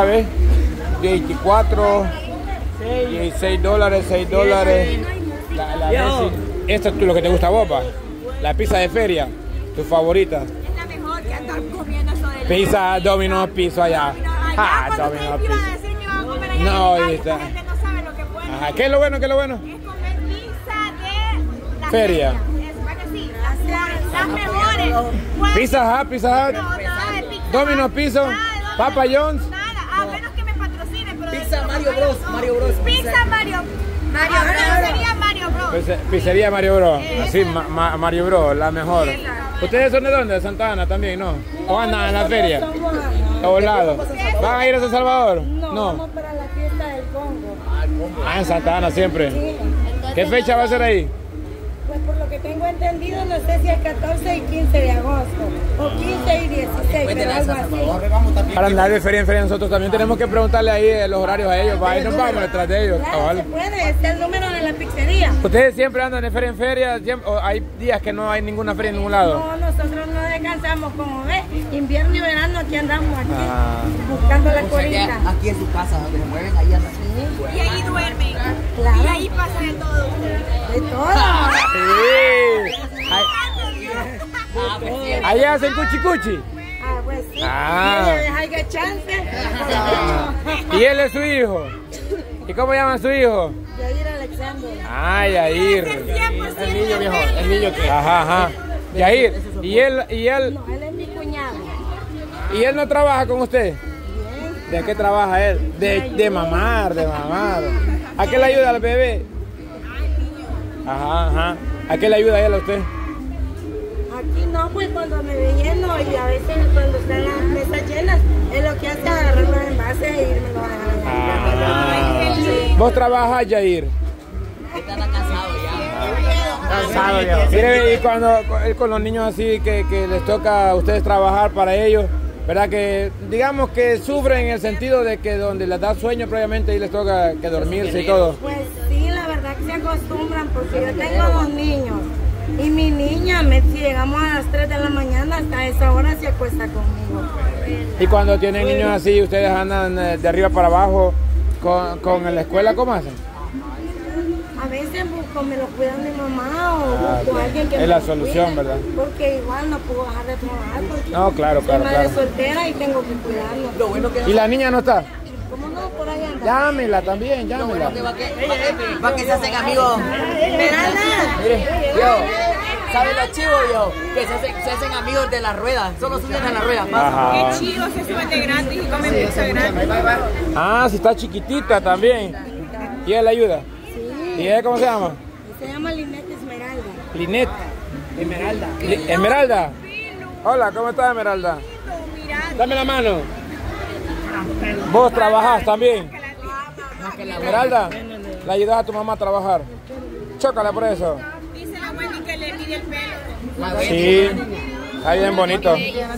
¿Sabes? 24, 16 dólares, 6 dólares. Esto es lo que te gusta a vos, pa. La pizza de feria, tu favorita. Es la mejor que andar comiendo eso de Pizza, Domino's Pizza allá. Ah, Domino's Pizza. No, ahí está. La gente no sabe lo que puede. Ajá, ¿qué es lo bueno? ¿Qué es lo bueno? Es comer pizza de la Feria. Es para que sí, las mejores. Pizza Hut, Pizza Hut. No, nada de pizza. Domino's Pizza, Papa John's. Nada, a menos que me patrocine. Pero Pizza Mario Bros. Mario Bros. Pizza Mario Sería Mario Bros. Pizzería Mario Bros. Sí, Mario Bros, la mejor. ¿Ustedes son de dónde? De Santa Ana también, ¿no? ¿O andan en la feria? Todos lados. ¿Van a ir a San Salvador? No, vamos para la fiesta del Congo. Ah, en Santa Ana siempre. Sí. ¿Qué fecha va a ser ahí? Pues por lo que tengo entendido, no sé si es 14 y 15 de agosto, o 15 y 16, pero algo así. Para andar de feria en feria nosotros también tenemos que preguntarle ahí los horarios a ellos. Ahí nos vamos detrás de ellos. Claro, cabal. se puede, este es el número de la pizzería. ¿Ustedes siempre andan de feria en feria? ¿O hay días que no hay ninguna feria en ningún lado? No, nosotros no descansamos, como ves, invierno y verano aquí andamos buscando la colita. Aquí en su casa, donde se mueven, ahí andan. Y ahí duermen. Claro. Y ahí pasa de todo. De todo. Sí. Ahí hacen cuchi cuchi. Ah, pues sí. Ah. Y le deja chance. Y él es su hijo. ¿Y cómo llaman su hijo? Yair Alexander. Ah, Yair. El niño viejo, el niño que. Ajá. Yair. ¿Y él? No, él es mi cuñado. ¿Y él no trabaja con usted? ¿De qué trabaja él? De mamar. ¿A qué le ayuda al bebé? Ajá. ¿A qué le ayuda él a usted? Aquí no, pues cuando me ve lleno y a veces cuando están las mesas llenas, es lo que hace agarrar los envases e irme a dejar. ¿Vos trabajas, Yair? Están cansados ya. Cansado ya. Mire, y cuando con los niños así que les toca a ustedes trabajar para ellos, ¿verdad? Que digamos que sufren en el sentido de que donde les da sueño previamente y les toca que dormirse y todo. Pues sí, la verdad que se acostumbran porque yo tengo 2 niños y mi niña, si llegamos a las 3 de la mañana, hasta esa hora se acuesta conmigo. Y cuando tienen niños así, ustedes andan de arriba para abajo con la escuela, ¿cómo hacen? A veces busco, me lo cuida mi mamá o busco a alguien que es me la lo solución, cuide, ¿verdad? Porque igual no puedo dejar de trabajar porque No, claro. soy madre soltera y tengo que cuidarlo. Lo bueno que ¿Y la niña no está? ¿Cómo no? Por ahí anda. Llámela también, llámela. va que se hacen amigos. Mire, yo, ¿sabe lo chivo, yo? Que se hacen amigos de las ruedas. Solo suben a las ruedas. Ajá. Qué chido, se suben de gratis y comen pizza gratis. Ah, si está chiquitita también. ¿Y ella le ayuda? Sí. ¿Y ella cómo se llama? Se llama Linet Esmeralda. Linet. Esmeralda. Hola, ¿cómo estás, Esmeralda? Dame la mano. ¿Vos trabajás también? Esmeralda, ¿le ayudas a tu mamá a trabajar? Chócala por eso. Dice la Wendy que le pide el pelo. Sí, está bien bonito.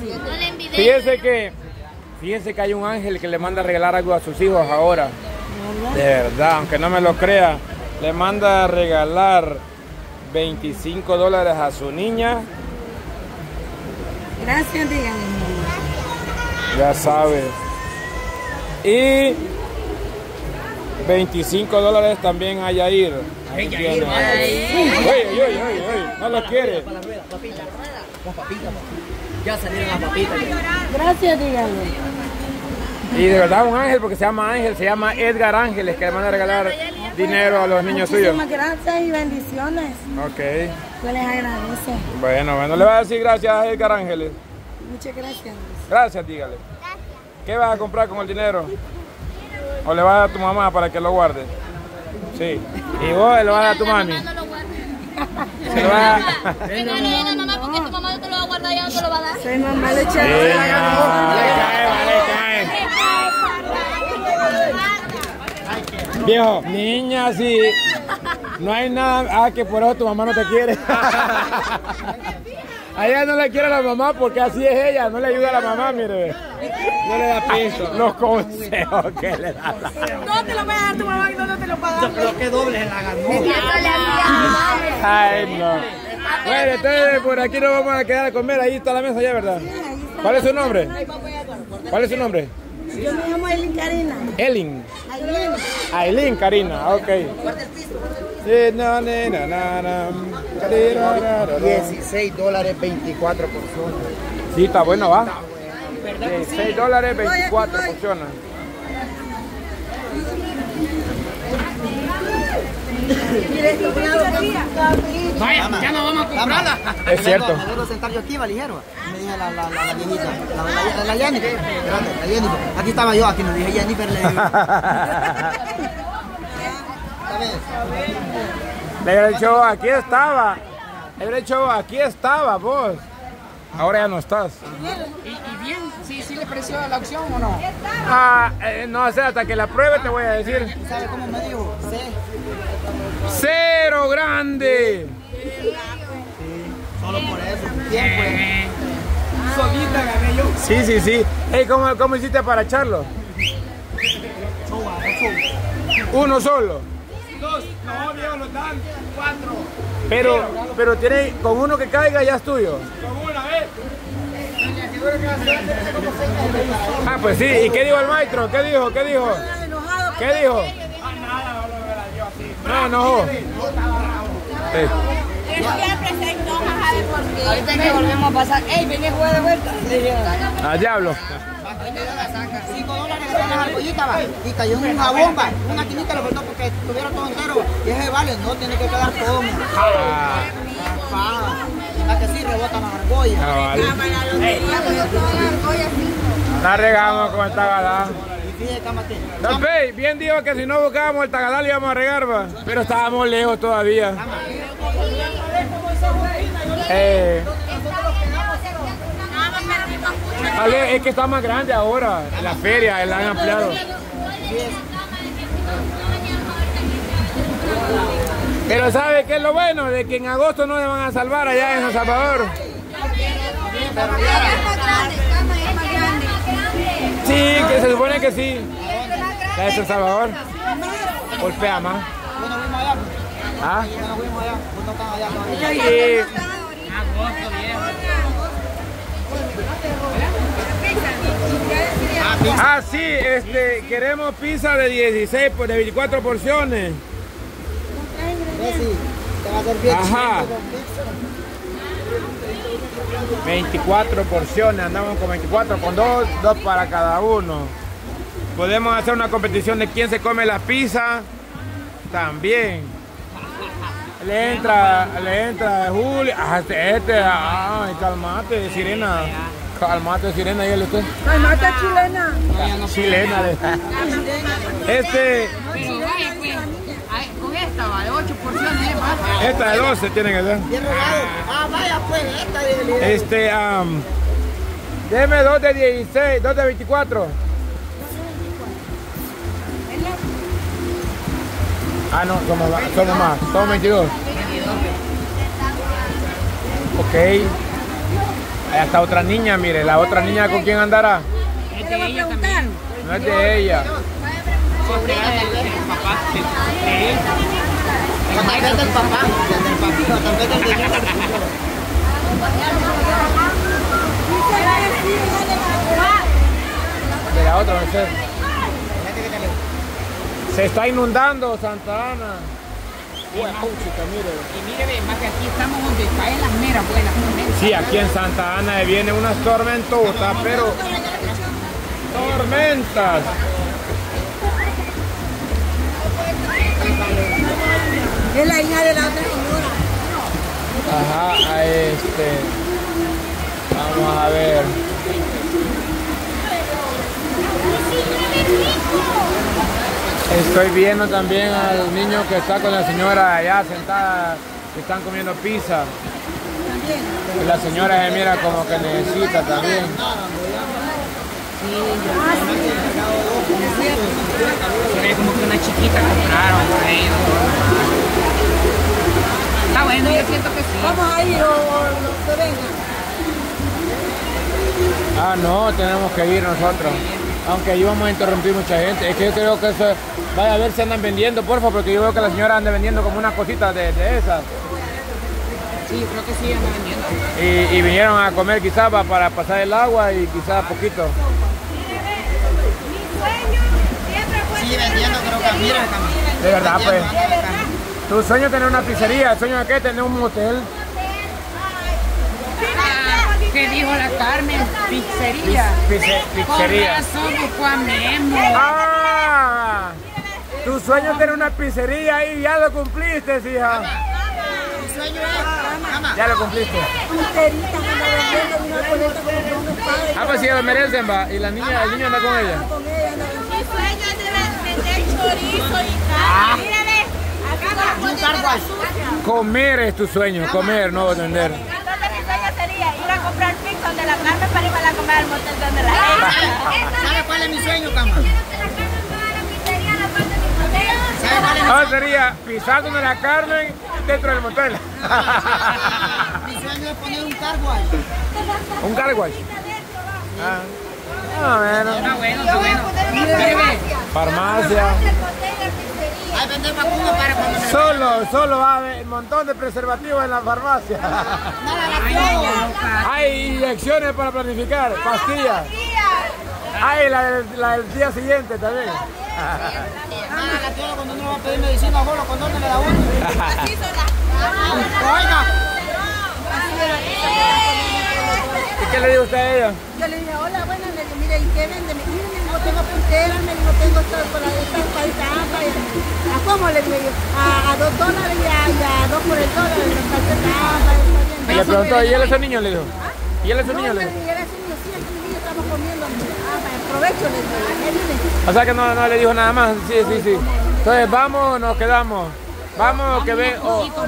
Fíjense que hay un ángel que le manda a regalar algo a sus hijos ahora. De verdad, aunque no me lo crea, le manda a regalar 25 dólares a su niña. Gracias, dígame. Ya sabes. Y 25 dólares también a Yair. Ahí tiene. Oye, no lo quiere. Las papitas. Ya salieron las papitas. Gracias, dígame. Y de verdad un ángel, porque se llama Ángel, se llama Edgar Ángeles, que le manda a regalar dinero a los niños suyos. Muchísimas gracias y bendiciones. Ok. Yo les agradezco. Bueno, le voy a decir gracias a Edgar Ángeles. Muchas gracias. Gracias, dígale. ¿Qué vas a comprar con el dinero? ¿O le vas a dar a tu mamá para que lo guarde? Sí. ¿Y vos le vas a dar a tu mami? Se lo vas a... Regálale a la mamá porque tu mamá no te lo va a guardar y ya no te lo va a dar. Soy mamá de Sí, Chelo. le cae. Viejo, niña, sí. No hay nada... que por eso tu mamá no te quiere. A ella no le quiere a la mamá porque así es ella, no le ayuda a la mamá, mire. No le da piso. Los consejos que le da. No te lo va a dar tu mamá y no te lo va a dar. Pero qué doble se la ganó. Ay, no. Bueno, entonces por aquí nos vamos a quedar a comer. Ahí está la mesa ya, ¿verdad? ¿Cuál es su nombre? ¿Cuál es su nombre? Yo me llamo Aileen Karina. Elin. Aileen. Aileen Karina, ok. 16 $, 24 porciones. Sí, está bueno, va. $16, 24 porciones. Vaya, ya no vamos a comprarla. Es cierto. Me debo sentar yo aquí, va ligero. Me dije la viejita, la Jennifer. Espérate, la Jennifer. Aquí estaba yo, aquí me dije Jennifer. Le digo. Le hubiera dicho, aquí estaba. Le hubiera dicho, aquí estaba vos. Ahora ya no estás. ¿Y bien? ¿Sí le pareció la opción o no? No sé, hasta que la pruebe te voy a decir. ¿Sabe cómo me dijo? Sí. ¡Cero grande! Sí, solo por eso. ¿Quién fue? Solita gané yo. Sí. Hey, ¿cómo hiciste para echarlo? ¿Uno solo? 2, no, viejo, nos dan 4. Pero tiene, con uno que caiga ya es tuyo. Con una vez. Pues sí, ¿y qué dijo el maestro? ¿Qué dijo? ¿Qué dijo? No, enojó. Ahorita que volvemos a pasar. ¡Ey, vení a jugar de vuelta! Al diablo. $5 en las argollitas, va. Y cayó una bomba. Una quinita lo cortó porque estuviera todo entero. Y ese vale, no tiene que quedar todo. La que sí rebotan las argollas. Vale. La regamos con el tagadá. Don Pey, bien dijo que si no buscábamos el tagadá le íbamos a regar, va. Pero estábamos lejos todavía. Es que está más grande ahora, en la feria, la han ampliado. Pero ¿sabe qué es lo bueno? De que en agosto no le van a salvar allá en El Salvador. Sí, que se supone que sí. La de El Salvador golpea más. ¿Ah? Sí. Sí, queremos pizza de 16, de 24 porciones. Ajá. 24 porciones, andamos con 24, con dos para cada uno. Podemos hacer una competición de quién se come la pizza. También. Le entra Julio. Ay, calmate, Sirena. Calmate, Sirena, y él usted. Calmate, chilena. Chilena. Con esta va de 8 porciones más. Esta de 12 tiene que ser. Vaya pues, esta de... Deme 2 de 16, 2 de 24. No, somos más, somos 22. Ok. Allá está otra niña, mire, la otra niña con quién andará. Es de ella también. No es de ella. Sobrina del papá. De él. Tal vez del papá, del papito, tal vez del niño. De la otra, no sé. Se está inundando Santa Ana. Y mire, más que aquí estamos donde caen las meras buenas. Sí, aquí en Santa Ana viene unas tormentotas, pero tormentas. Es la hija de la otra señora. Ajá, vamos a ver. Estoy viendo también al niño que está con la señora allá sentada, que están comiendo pizza. Y la señora se mira como que necesita también. Se ve como que una chiquita compraron por ahí. Está bueno, yo siento que sí. Vamos a ir o se venga. No, tenemos que ir nosotros. Aunque ahí vamos a interrumpir mucha gente. Es que yo creo que eso... Vaya a ver si andan vendiendo, porfa, porque yo veo que la señora anda vendiendo como unas cositas de esas. Sí, yo creo que sí, andan vendiendo. Y vinieron a comer quizás para pasar el agua y quizás poquito. sigue vendiendo, creo que mira, de verdad, pues. Tu sueño es tener una pizzería, el sueño de qué, tener un motel. ¿Qué dijo la Carmen? Pizzería. Pizzería. Ah, tu sueño es tener una pizzería y ya lo cumpliste, hija. Mi sueño es, ya lo cumpliste. Ah, pues sí, lo merecen, va. Y la niña, el niño anda con ella. Mi sueño es vender chorizo y carne. Mírale, acá comer es tu sueño, comer, no vender. Entonces mi sueño sería ir a comprar pizza donde la Carmen para ir a comer al motel donde la gente. ¿Sabe cuál es mi sueño, Cama? Ah, sería pisar donde la Carmen dentro del motel. Mi sueño es poner un car wash. ¿Un car wash? Ah, bueno. Está bueno, está bueno. Mire, farmacia. hay vender vacunas para cuando Solo va a haber un montón de preservativos en la farmacia. Hay inyecciones para planificar, pastillas. Hay la del día siguiente también. la tía cuando uno va a pedir medicina, abuelo, cuando uno le da uno. Así son las. Oiga. ¿Y qué le dijo usted a ella? Yo le dije, hola, bueno, le dije, mire, ¿y qué vende? Mire, me dijo, tengo punteras, me dijo, tengo todo por la ¿a cómo le dije yo? A $2 y a 2 por el dólar, Y le preguntó, ¿y él es el niño? Le dijo. ¿Y él es el niño? Le dijo. Y él es el niño, sí, es el niño, estamos comiendo. Aprovecho, le dije. O sea que no le dijo nada más. Sí. Entonces, vamos, nos quedamos. Vamos, que ven.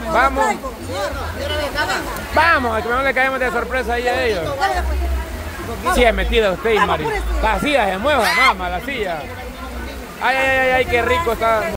Vamos, a que no le caemos de sorpresa ahí a ellos. Sí, es metida usted, Mari. La silla se mueva, mamá, la silla. Ay, qué rico está.